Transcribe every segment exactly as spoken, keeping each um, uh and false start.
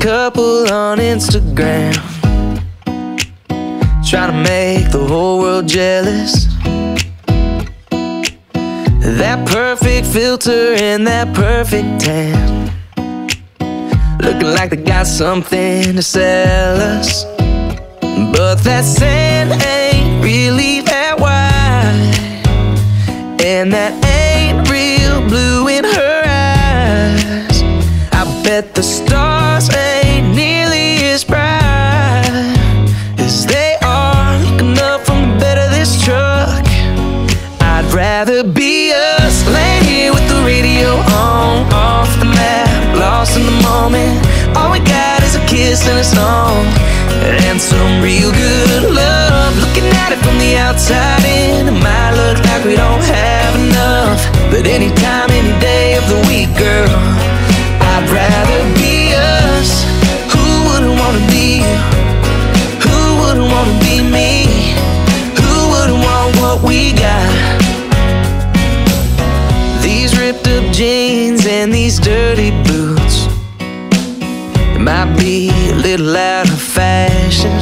couple on Instagram, trying to make the whole world jealous. That perfect filter and that perfect tan, looking like they got something to sell us. But that sand ain't really that wide, and that ain't real blue in her eyes. I bet the stars ain't nearly as bright as they are looking up from the bed of this truck. I'd rather be us, laying here with the radio on, off the map, lost in the moment. All we got is a kiss and a song, and some real good love. Looking at it from the outside in, it might look like we don't have enough, but anytime, any day of the week, girl, I'd rather be us. Who wouldn't wanna be you? Who wouldn't wanna be me? Who wouldn't want what we got? These ripped up jeans and these dirty boots, it might be a little out of fashion.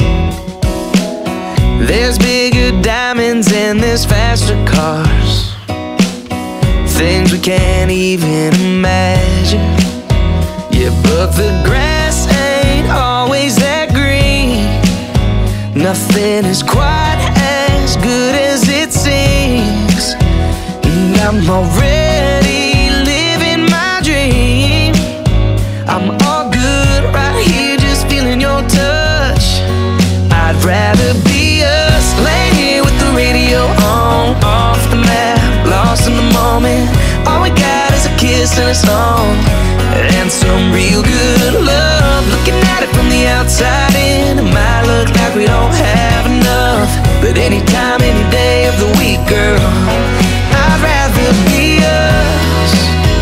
There's bigger diamonds and there's faster cars, things we can't even imagine. Yeah, but the grass ain't always that green. Nothing is quite as good as it seems, and I'm already living my dream. I'm all good right here, just feeling your touch. I'd rather be us, laying here with the radio on, off the map, lost in the moment. All we got is a kiss and a song, and some real good love. Looking at it from the outside in, it might look like we don't have enough, but anytime, any day of the week, girl, I'd rather be us.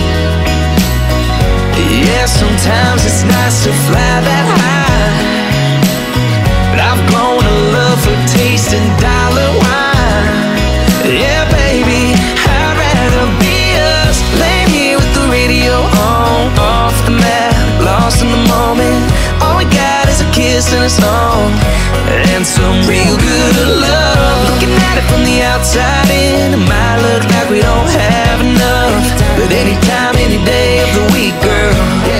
Yeah, sometimes it's nice to fly that high, but I've grown a love for tasting dollar wine. Yeah, baby, I'd rather be us, laying here with the radio on, off the map, lost in the moment. All we got is a kiss and a song, and some real good love. Looking at it from the outside in, it might look like we don't have enough, but anytime, any day of the week, girl,